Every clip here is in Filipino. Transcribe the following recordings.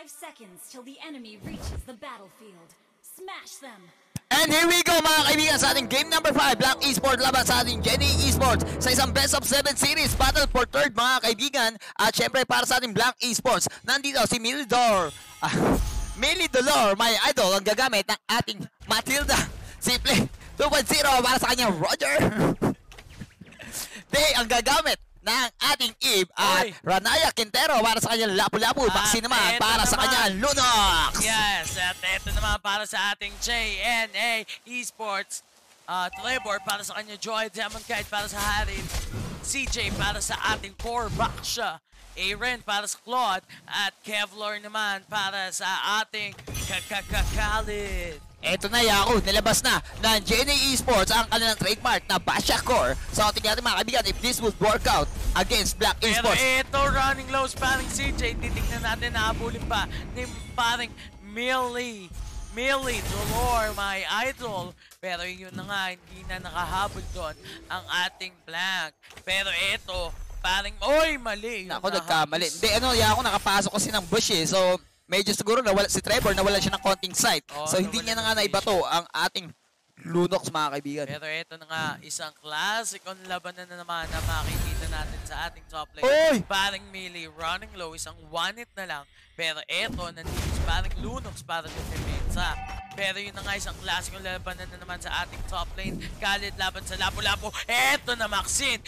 5 seconds till the enemy reaches the battlefield. Smash them! And here we go mga kaibigan sa ating game number 5, Black Esports laban sa ating Jenny Esports sa isang best of 7 series battle for third mga kaibigan. At syempre para sa ating Black Esports, nandito si Milidor. Milidor, my idol, ang gagamit ng ating Matilda. Simple 2.0 para sa kanya Roger. Day ang gagamit ng ating Eve at Ranaya Quintero para sa kanyang Lapu-Lapu. Vaccine naman para sa kanyang Lunox. Yes, at ito naman para sa ating JNA Esports. Trevor para sa kanya Joy, Diamond Kite para sa Harin, CJ para sa ating Core Baksha, Aaron para sa Claude, at Kevlar naman para sa ating Khalid. Eto na Yako, nilabas na ng JNA Esports ang kanilang trademark na Basha Core. So tingnan natin mga kaibigan if this would work out against Black Esports. Pero ito running low paring CJ, titignan natin na habulin pa ni paring Millie Dolor, my idol. Pero yun na nga, hindi na nakahabol doon ang ating Black. Pero ito, paring, mali. Ako nagkamali. Hindi, Yako, nakapasok kasi ng bush eh. So, medyo siguro nawala si Trevor, nawala siya ng konting sight. So hindi niya na nga naibato ang ating Lunox mga kaibigan. Pero ito na nga, isang classic on labanan na naman na makikita natin sa ating top lane. Paring Millie running low, isang 1-hit na lang. Pero ito, nandito si paring Lunox para sa depensa. Pero yun na nga, isang classic on labanan na naman sa ating top lane. Khalid laban sa Lapu-Lapu. Ito na Maxine.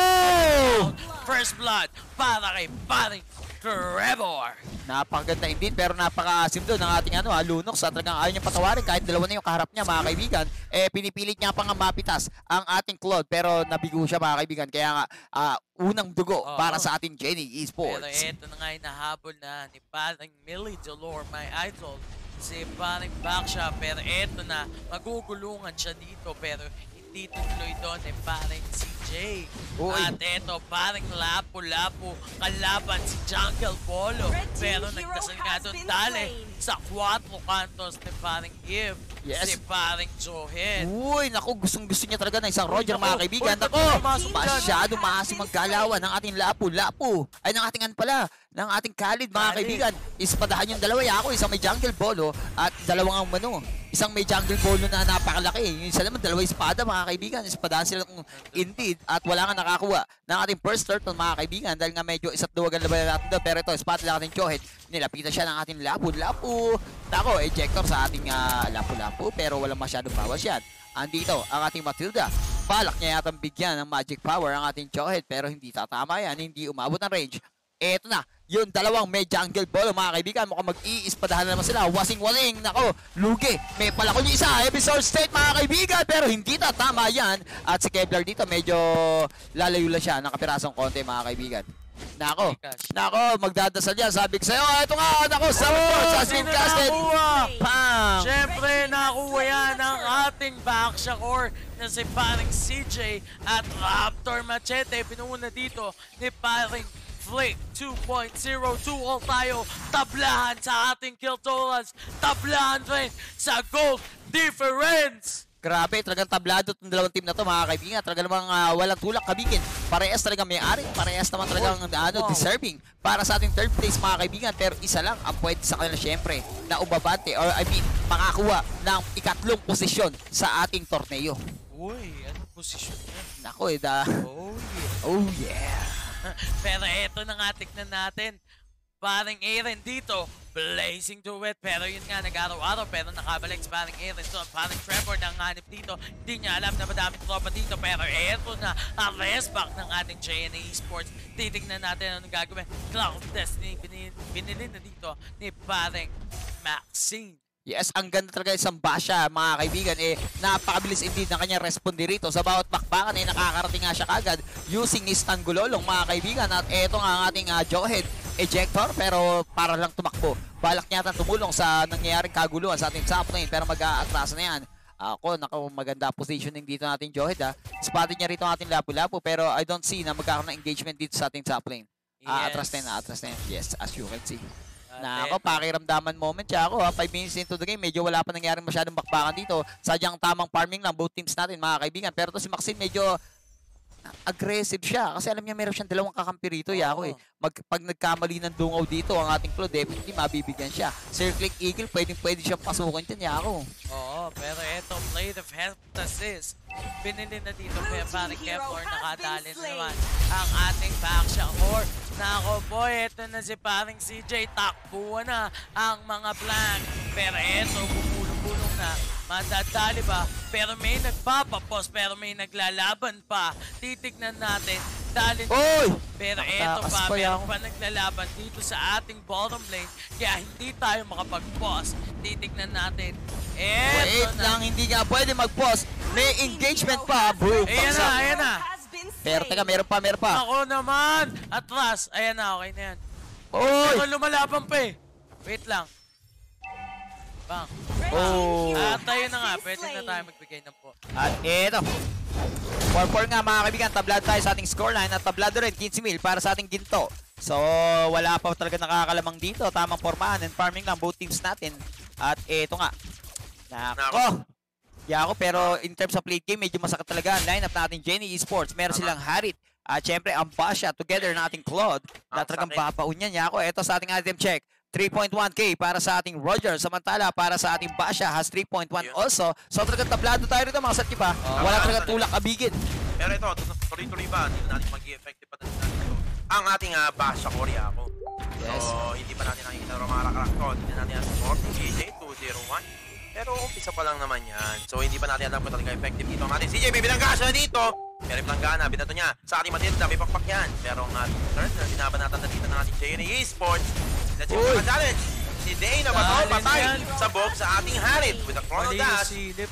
First blood para kay paring Trevor. Napakaganda indeed pero napaka-asim doon ng ating Lunox. Talagang ayaw niyang patawarin kahit dalawa na yung kaharap niya mga kaibigan. Pinipilit niya pang mapitas ang ating Claude pero nabigo siya mga kaibigan. Kaya nga unang dugo para sa ating Jenny Esports. Pero ito na nga nahabol na ni paring Millie Dolor, my idol, si paring Baksha. Pero ito na, magugulungan siya dito pero hindi tuloy doon paring CJ. At ito, paring Lapu-Lapu kalaban si Jungle Polo. Pero nagdasal nga doon dali sa 4 kantos ni paring Eve. Si paring Johet. Naku, gustong-gusto niya talaga ng isang Roger mga kaibigan. Naku, masyado maasim magkalawan ng ating Lapu-Lapu. Ay, ng ating ng ating Khalid mga kaibigan. Ispadahan yung dalawa Yako, isang may Jungle Polo at dalawang isang may Jungle Polo na napakalaki. Yung isa naman, dalawa espada mga kaibigan. Ispadahan sila indeed at wala nga nakakuha ng ating first turtle mga kaibigan dahil nga medyo isa't duwagan laban natin doon. Pero ito, spot lang ating Johet. Nilapitan siya ng ating Lapu-Lapu. Nako, ejector sa ating Lapu-Lapu pero walang masyadong bawas yan. Andito ang ating Matilda. Balak niya yatang bigyan ng magic power ang ating Johet pero hindi tatama yan. Hindi umabot ng range. Eto na, yung dalawang may Jungle Polo mga kaibigan. Mukhang mag-iispadahan na naman sila. Wasing-wasing. Nako, lugi. May palakon yung isa. Episode state mga kaibigan. Pero hindi tatama yan. At si Kevlar dito medyo lalayo lang siya. Nakapirasong konti mga kaibigan. Nako, magdadasal yan. Sabi ko sa'yo, ito nga, nako, Esports has been casted. Siyempre, nakuha yan ang ating Baksha Core na si paring CJ at Raptor Machete. Pinuuna dito ni paring Flick 2.02 all tayo. Tablahan sa ating kill totals. Tablahan rin sa gold difference. Grabe, talagang tablado itong dalawang team na to mga kaibigan. Talagang namang walang tulak kabigin. Parehas talagang may-ari. Parehas naman talagang deserving para sa ating third place mga kaibigan. Pero isa lang ang pwede sa kanila syempre na umabante or makakuha ng ikatlong posisyon sa ating torneo. Anong posisyon yan? Nako, Oh yeah. Pero eto na nga, tignan natin. Paring Aaron dito, blazing to it. Pero yun nga, nag-araw-araw. Pero nakabalik si paring Aaron. So, paring Trevor nanganip dito. Hindi niya alam na madaming tropa dito. Pero eto na, ang restback ng ating JNA Esports. Titignan natin anong gagawin. Cloud Destiny, binili na dito ni paring Maxine. Yes, ang ganda talaga isang Basha mga kaibigan. Napakabilis indeed ng kanyang responde rito. Sa bawat bakbakan nakakarating nga siya kagad using ni Stangulolong mga kaibigan. At eto nga ang ating Johet ejector pero para lang tumakbo. Balak niya tumulong sa nangyayaring kaguluhan sa ating top lane pero mag-aatrasa na yan. Maganda positioning dito natin Johet Spotted niya rito ang ating Lapu-Lapu pero I don't see na magkakaroon ng engagement dito sa ating top lane. Atras na yan. Yes, as you can see. Pakiramdaman moment siya 5 minutes into the game, medyo wala pa nangyaring masyadong bakbakan dito. Sadyang tamang farming lang both teams natin mga kaibigan. Pero to si Maxine medyo aggressive siya kasi alam niya meron siyang dalawang kakampi rito, Yako eh. Pag nagkamali ng dungaw dito ang ating Claude, definitely mabibigyan siya. Circling Eagle, pwede siyang pasukin din, Yako. Oo, pero eto, Blade of Heptasis. Binili na dito kaya parang Kevlar, nakadali na naman ang ating faction core. Nako boy, eto na si parang CJ, takbuhan na ang mga blank. Pero eto, bumulong-bulong na. Madadali ba? Pero may nagpapapos, pero may naglalaban pa. Titignan natin. Dali. Oy! Pero eto pa, meron pa naglalaban dito sa ating bottom lane. Kaya hindi tayo makapag-pause. Titignan natin. Wait lang, hindi nga pwede mag-pause. May engagement pa. Boom! Ayan na. Pero teka, meron pa. Ako naman! Atras! Ayan na, okay na yan. Oy! Pero lumalaban pa eh. Wait lang. Bang. Oh! At tayo na nga, pwede na tayo magbigay ng po. At eto. 4-4 nga mga kaibigan, tablado tayo sa ating scoreline at tablado rin 15,000 para sa ating ginto. So, wala pa talaga nakakalamang dito. Tamang formahan and farming lang both teams natin. At eto nga. Nako! Yako, pero in terms of late game, medyo masakit talaga ang lineup natin Jenny Esports. Meron silang Harit. At syempre, ang Basha together na ating Claude. Na talagang babaon yan, Yako. Eto sa ating item check. 3.1k para sa ating Roger. Samantala, para sa ating Basha has 3.1 also. So talagang tablado tayo rito mga satki pa. Wala talagang tulak abigin. Pero ito, tuloy-tuloy ba? Hindi na natin mag-i-effective pa natin ito. Ang ating Basha core, Yako. Yes. So, hindi pa natin nakikita ng mga karakter. Hindi natin ang support. CJ 201. Pero umpisa pa lang naman yan. So, hindi pa natin alam kung talaga effective dito. Ang ating CJ, may binangga siya dito. Pero pinanggana, binato niya. Sa ating Matilda, may pakpak yan. Pero ang ating turn, binabanatan na dito ng ating JNA Esports. Let's see the challenge. Si Day na bato, patay. Sabog sa ating Harit with a chrono dash.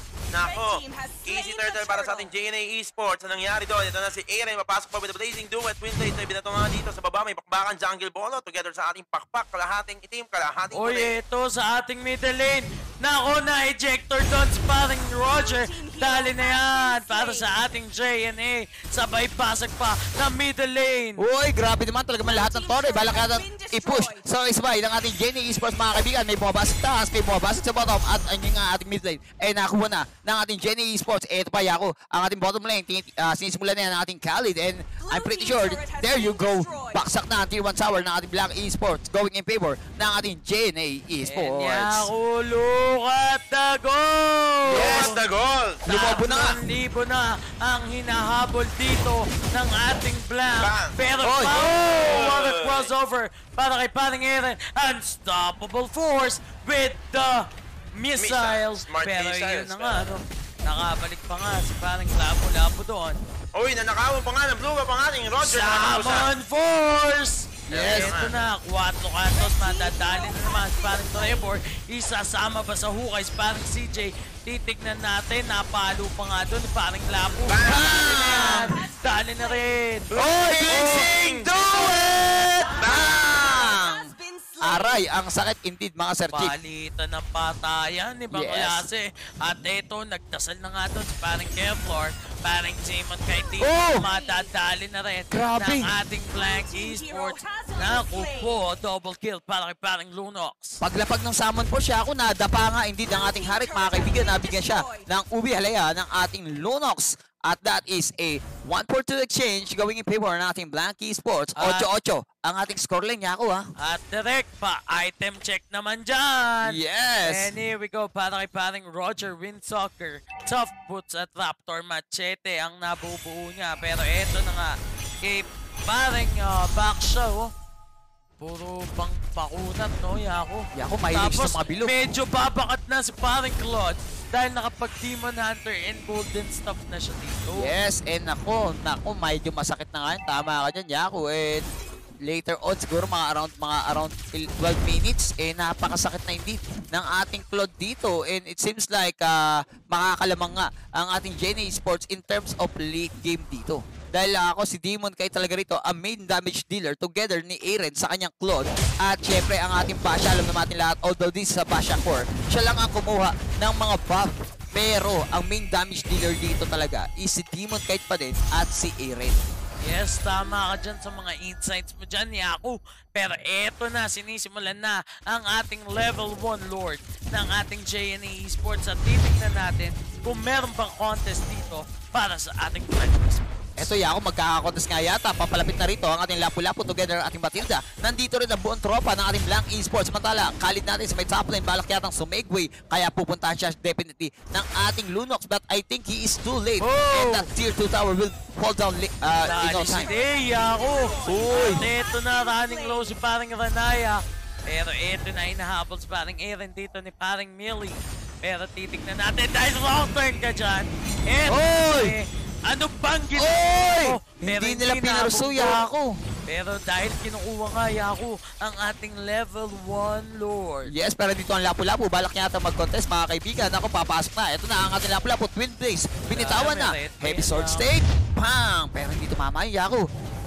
Nako, easy turtle para sa ating JNA Esports. Anong nangyari doon? Ito na si Aaron, mapasok pa with the blazing duet. Twin Blade, so binato nga dito sa baba. May pakbakan jungle bolo together sa ating pakpak. Kalahating itim, kalahating Oy, ito sa ating middle lane. Nako na, ejector doon si parang Roger. Dali na yan para sa ating JNA. Sabay pasag pa ng middle lane. Uy, grabe naman talaga man lahat ng tore. Balak natin i-push. So, isabay ng ating JNA Esports mga kaibigan. May bumabasag taas, may bumabasag sa bottom. At yung ating mid lane ay nakuha na ng ating JNA Esports. Ito pa, Yako. Ang ating bottom lane, sinisimulan na yan ng ating Khalid. And I'm pretty sure, there you go. Baksak na ang tier 1 tower ng ating Black Esports going in favor ng ating JNA Esports. And Yako, look at the goal! Yes, the goal! Lumobo na nga. 3,000 na ang hinahabol dito ng ating Black. Bang. Pero Oy. what a crossover para kay paring Aaron. Unstoppable force with the missiles. Smart Pero missiles, yun na nga, no? Nakabalik pa nga si parang Lapu-Lapu doon. Uy, nanakawan pa nga ng blue up ang ating Roger. Summon Force! Yes. Ito na, 4 kantos, matadali na naman si parang Trevor. Isasama ba sa hukay si parang CJ? Titignan natin, napalo pa nga doon, parang Lapu. Bang! Dali na rin. Oy, blazing duet! Bang! Aray, ang sakit indeed mga Sir Chick. Palitan ng patayan, ibang klase. At ito, nagdasal na nga doon si parang Kevlar, parang Jamon kay Tito, madadali na rin ng ating Blank Esports. Naku po, double kill para kay parang Lunox. Paglapag ng summon po siya, ako nadapa nga indeed ang ating Harit mga kaibigan. Nabigyan siya ng ubi halaya ng ating Lunox. At that is a 1-4-2 exchange going in favor ng ating Blank Esports. 8-8 ang ating scoreline niya ako ha. At direct pa, item check naman dyan. Yes. And here we go, para kay paring Roger Windsoccer. Tough Boots at Raptor Machete ang nabubuo niya. Pero eto na nga, kay paring back show. Puro bang pakunat, no, Yako? Yako, mahilig sa mga bilog. Medyo babakat na si paring Claude dahil nakapag-Demon Hunter and Golden Stuff na siya dito. Yes, and nako, medyo masakit na nga yun. Tama ka dyan, Yako. And later on, siguro mga around 12 minutes, napakasakit na indeed ng ating Claude dito. And it seems like makakalamang nga ang ating JNA Esports in terms of late game dito. Dahil ako si Demon kay talaga rito ang main damage dealer together ni Aaron sa kanyang Claude. At syempre ang ating Basha, alam naman natin lahat, although this is a Basha core, siya lang ang kumuha ng mga buff. Pero ang main damage dealer dito talaga is si Demon kite pa din at si Aaron. Yes, tama ka dyan sa mga insights mo dyan, Yaku. Pero eto na, sinisimulan na ang ating level 1 Lord ng ating JNA Esports. At titignan natin kung meron bang contest dito para sa ating friends. Eto Yako, magkakakontes nga yata. Papalapit na rito ang ating Lapu-Lapu together ang ating Matilda. Nandito rin ang buong tropa ng ating Blank Esports. Samantala, Khalid natin sa may top lane. Balak yatang sumegway. Kaya pupuntahan siya definitely ng ating Lunox. But I think he is too late. And that tier 2 tower will fall down in no time. Yako. Uy! At ito na, running low si parang Ranaya. Pero ito na, inahabol si parang Aaron dito ni parang Millie. Pero titignan natin dahil wrong turn ka dyan. And ano bang ginawa? Hindi nila pinarso Yako. Pero dahil kinukuha nga Yako ang ating level 1 Lord. Yes, pero dito ang Lapu-Lapu. Balak niya ata mag-contest mga kaibigan. Ako, papasok na. Ito na ang ating Lapu-Lapu. Twin Blaze. Binitawan na. Heavy sword stake. Bang! Pero hindi tumama yung Yako.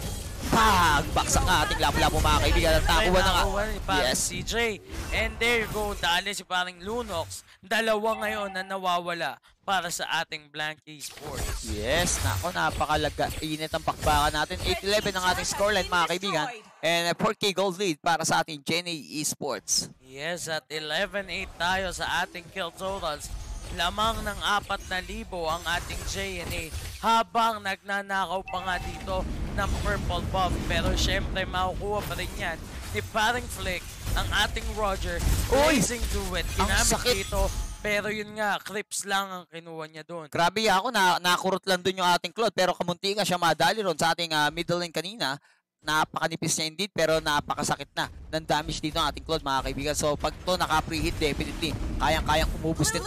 Baksak nga ating Lapu-Lapu mga kaibigan. At nakuha na nga. Yes. CJ. And there you go. Dali si parang Lunox. Dalawa ngayon na nawawala para sa ating Blank Esports. Yes, nako, napakalaga. Init ang pakbakan natin. 8-11 ang ating scoreline mga kaibigan. And a 4K gold lead para sa ating JNA Esports. Yes, at 11-8 tayo sa ating kill totals. Lamang ng 4,000 ang ating JNA habang nagnanakaw pa nga dito ng purple buff. Pero syempre makukuha pa rin yan ni paring Flick ang ating Roger. Racing to it. Ginamit dito. Pero yun nga, Crips lang ang kinuha niya doon. Grabe ako, nakurot lang doon yung ating Claude. Pero kamunti nga siya madali ron sa ating middle lane kanina. Napakanipis niya indeed, pero napakasakit na ng damage dito ang ating Claude mga kaibigan. So pag to naka-pre-hit, definitely kayang-kayang umubos nito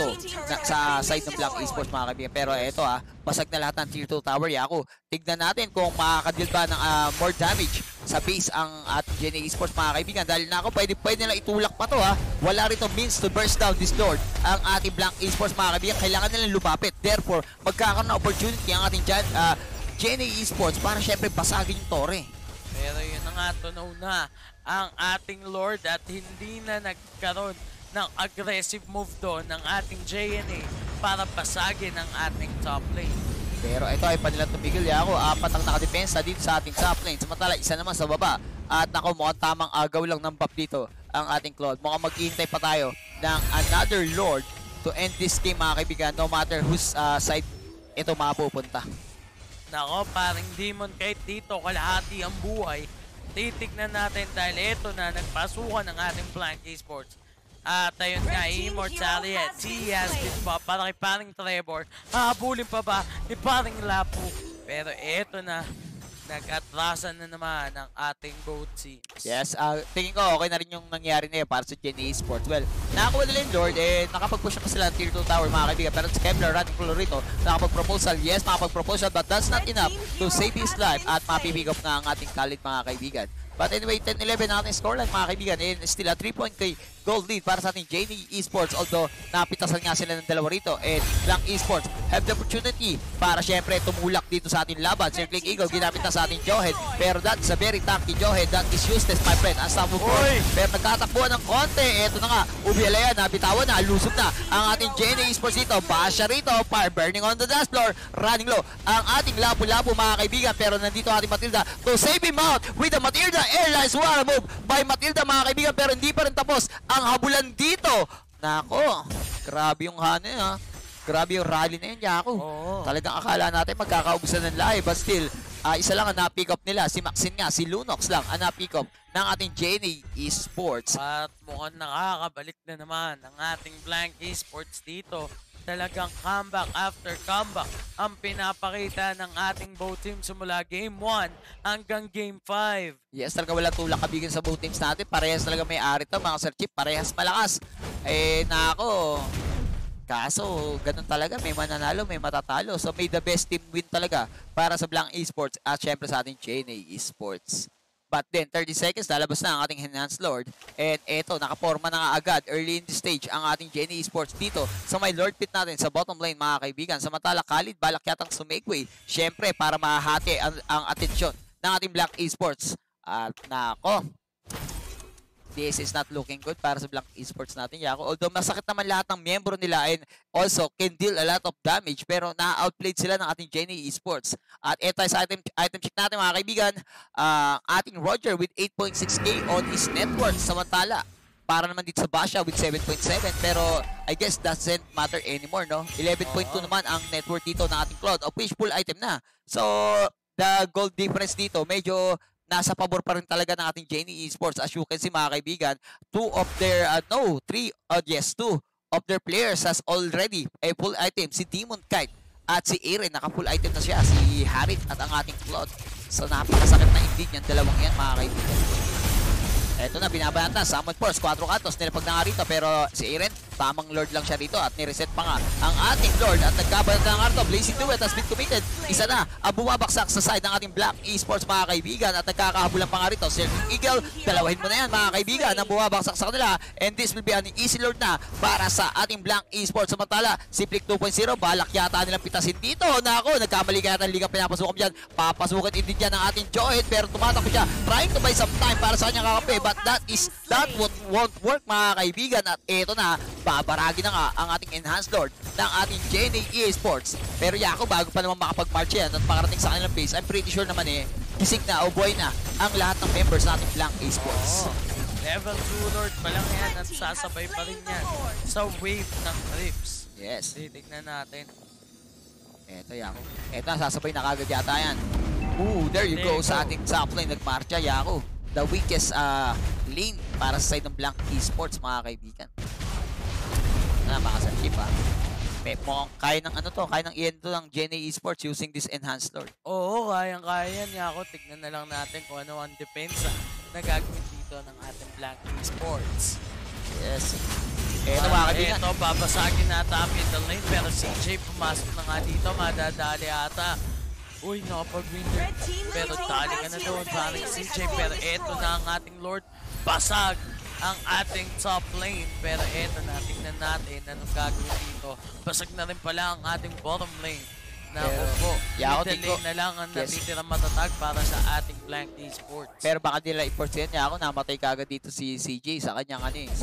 sa side ng Black Esports mga kaibigan. Pero eto basag na lahat ng tier 2 tower. Yako, tignan natin kung makakadeal ba ng more damage sa base ang ating JNA Esports mga kaibigan. Dahil na ako, pwede nilang itulak pa to Wala rito means to burst down this lord ang ating Black Esports mga kaibigan. Kailangan nilang lumapit. Therefore, magkakaroon ng opportunity ang ating JNA Esports para syempre basagin yung tore. Pero yun na nga, tunaw na ang ating Lord at hindi na nagkaroon ng aggressive move doon ng ating JNA para basagin ang ating top lane. Pero ito ay panilang tumigil Yako. 4 ang nakadepensa dito sa ating top lane. Samantala, isa naman sa baba. At nako, mukhang tamang agaw lang ng buff dito ang ating Claude. Mukhang maghihintay pa tayo ng another Lord to end this game mga kaibigan. No matter whose side ito mapupunta. Nako, parang demon kahit dito, kalahati ang buhay. Titignan natin dahil ito na, nagpasukan ng ating Blank Esports. At ayun nga, Immortality at Yasmin pa para kay parang Trevor. Hahabulin pa ba ni parang Lapu? Pero ito na, nag-atrasan na naman ang ating both teams. Yes, tingin ko okay na rin yung nangyari na yun para sa JNA Esports. Well, nakakuha nila yung Lord and nakapag-push na sila ng tier 2 tower mga kaibigan. Pero si Kevlar, running floor rito, nakapag-proposal. Yes, nakapag-proposal but that's not enough to save his life at mapipick up na ang ating Khalid mga kaibigan. But anyway, 10-11 ang ating scoreline mga kaibigan and still a 3-point gold lead para sa ating JNA Esports. Although, napitasan nga sila ng dalawa rito and Blank Esports have the opportunity para syempre tumulak dito sa ating laban. Circling Eagle, ginamit na sa ating Johead. Pero that's a very tanky Johead. That is useless, my friend. Ang Sabong International. Pero nagtatakbuhan ng konti. Ito na nga, Ubialayan na, bitawan na, lusob na ang ating JNA Esports dito. Basya rito, fire burning on the dance floor. Running low ang ating Lapu-Lapu mga kaibigan. Pero nandito ating Matilda to save him out with the Matilda Airlines War move by Matilda mga kaibigan. Pero hindi pa rin tapos ang habulan dito. Nako, grabe yung hana grabe yung rally na yun, Yako. Talagang akala natin magkakaubusan ng lahi. But still, isa lang ang na-pick up nila. Si Maxine nga, si Lunox lang ang na-pick up ng ating JNA Esports. At mukhang nakakabalik na naman ang ating Blank Esports dito. Talagang comeback after comeback ang pinapakita ng ating both teams simula Game 1 hanggang Game 5. Yes, talaga wala tulak kabigan sa both teams natin. Parehas talaga may-ari to mga Sir Chip. Parehas malakas. Nako. Kaso, ganun talaga. May mananalo, may matatalo. So, may the best team win talaga para sa Blank Esports at syempre sa ating JNA Esports. But then, 30 seconds, lalabas na ang ating Enhanced Lord. And eto, nakaporma na nga agad early in the stage ang ating JNA Esports dito sa may Lord Pit natin sa bottom lane mga kaibigan. Samantala, Khalid, balak yatang sumegway. Syempre, para mahahati ang atensyon ng ating Black Esports. At nako, this is not looking good para sa Black Esports natin, Yako. Although masakit naman lahat ng miyembro nila and also can deal a lot of damage, pero na-outplayed sila ng ating JNA Esports. At eto sa item check natin mga kaibigan, ating Roger with 8.6k on his net worth. Samantala, para naman dito sa Basha with 7.7, pero I guess doesn't matter anymore, no? 11.2 naman ang net worth dito ng ating Cloud, of which full item na. So, the gold difference dito, medyo nasa pabor pa rin talaga ng ating JNE Esports. As you can see, mga kaibigan, two of their players has already a full item. Si Demon Kite at si Aaron, naka-full item na siya. Si Harit at ang ating Cloud. So, napakasakit na hindi niyan, dalawang yan, mga kaibigan. Eto na, binabanat na. Summon Force, 4 kantos. Nilapag na nga rito, pero si Aaron, tamang Lord lang siya rito at nireset pa nga ang ating Lord. At nagkabanat na nga rito. Blazing Duet has been committed. Isa na ang bumabaksak sa side ng ating Black Esports, mga kaibigan. At nagkakahabulan pa nga rito. Silver Eagle, dalawahin mo na yan, mga kaibigan, ang bumabaksak sa kanila. And this will be an easy Lord na para sa ating Black Esports. Samantala, si Flick 2.0, balak yata nilang pitasin dito. Nako, nagkamali kaya ng ligang pinapasukan dyan. Papasukin din dyan ng ating Joet, pero tumatakbo siya. Trying to buy some time para sa kanyang kakape. But that won't work, mga kaibigan. At eto na, babaragi na nga ang ating Enhanced Lord ng ating JNE Esports. Pero Yako, bago pa naman makapag-march yan at makarating sa kanilang base, I'm pretty sure naman gising na o buhay na ang lahat ng members nating Blank Esports. Level 2 Lord pa lang yan at sasabay pa rin yan sa wave ng trips. Yes. Titignan natin. Eto Yako. Eto na, sasabay na kagad yata yan. Ooh, there you go sa ating top lane. Nagmarcha Yako. The weakest lane para sa side ng Blank Esports, mga kaibigan. Makasal chip mukhang kaya ng kaya ng i-end ng JNE Esports using this Enhanced Lord. Oo, kayang-kaya niya ako. Tignan na lang natin kung ano ang depensa na gagawin dito ng ating Blank Esports. Yes. Eto, mga kaibigan. Eto, babasagin na top in the lane, pero CJ pumasok na nga dito, madadali ata. Uy, nakapag-winner. Pero tali ka na doon, parang CJ. Pero eto na ang ating Lord. Basag ang ating top lane. Pero eto na, tingnan natin anong gagawin dito. Basag na rin pala ang ating bottom lane. Naku, middle lane na lang ang natitira matatag para sa ating Blank Esports. Pero baka nila i-force niya ako, namatay kagad dito si CJ sa kanyang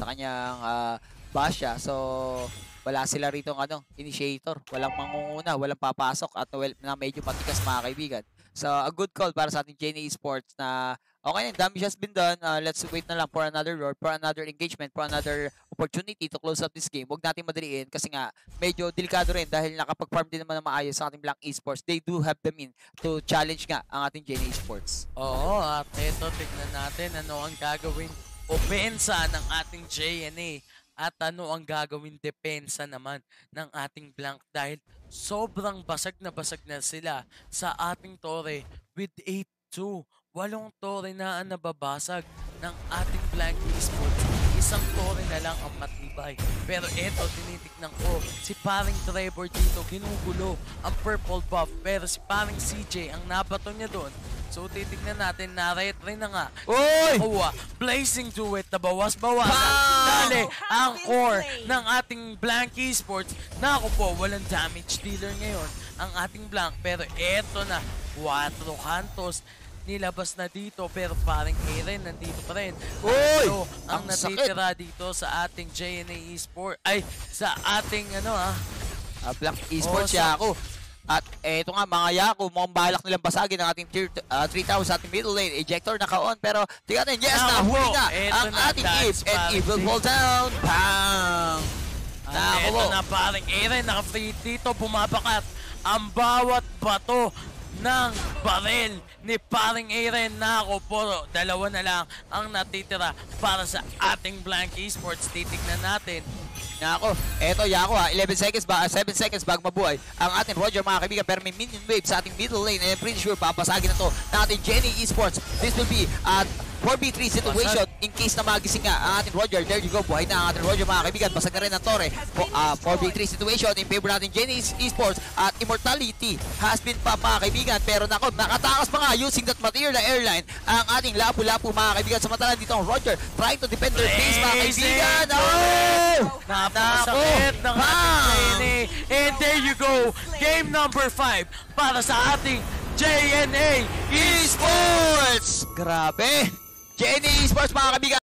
Basha. So, wala sila rito initiator. Walang mangunguna, walang papasok at na medyo matigas, mga kaibigan. So, a good call para sa ating JNE Esports na okay, damage has been done. Let's wait na lang for another Lord, for another engagement, for another opportunity to close up this game. Huwag natin madaliin kasi nga medyo delikado rin dahil nakapag-farm din naman na maayos sa ating Blank Esports. They do have the mean to challenge nga ang ating JNE Esports. Oo, at ito, tignan natin ano ang gagawin opensa ng ating JNE at ano ang gagawin depensa naman ng ating Blank dahil sobrang basag na sila sa ating tore with 8-2. 8 tore na ang nababasag ng ating Blank Esports. Isang tore na lang ang matibay. Pero eto, tinitignan ko, si paring Trevor dito, ginugulo ang purple buff. Pero si paring CJ, ang nabato niya doon. So titignan natin, na-ret rin na nga. Uy! Blazing Duet na bawas-bawasan. Dali ang core ng ating Blank Esports. Naku po, walang damage dealer ngayon ang ating Blank. Pero eto na, 4 kantos. Nilabas na dito, pero parang Aaron nandito pa rin. Uy! So, ang natitira dito sa ating JNE Esports, ay, sa ating Black Esports, Yako. At eto nga, mga Yako, mukhang balak nilang basagin ang ating 3,000 sa ating middle lane. Ejector naka-on, pero tingnan natin, yes, nahuli na ang ating Eve. And Eve will fall down. Bang! Eto na, parang Aaron naka-free dito, bumabakat ang bawat bato ng baril ni paring Aaron. Nako po, 2 na lang ang natitira para sa ating Blank Esports. Titignan natin. Nako, eto Yako 11 seconds 7 seconds bago mabuhay ang ating Roger, mga kaibigan, pero may minion wave sa ating middle lane and I'm pretty sure papasagin na to ng ating JNE Esports. This will be at 4v3 situation in case na magising nga ang ating Roger. There you go, buhay na ang ating Roger, mga kaibigan. Basag na rin ang Torre. 4v3 situation in favor natin JNE Esports at Immortality has been pa, mga kaibigan. Pero nako, nakatakas pa nga using that material na airline ang ating Lapu-Lapu, mga kaibigan. Samantala dito ang Roger trying to defend their base, mga kaibigan. Oh! Napakasakit ng ating JNE. And there you go, game number 5 para sa ating JNE Esports. Grabe! JNE Esports, mga kaibigan.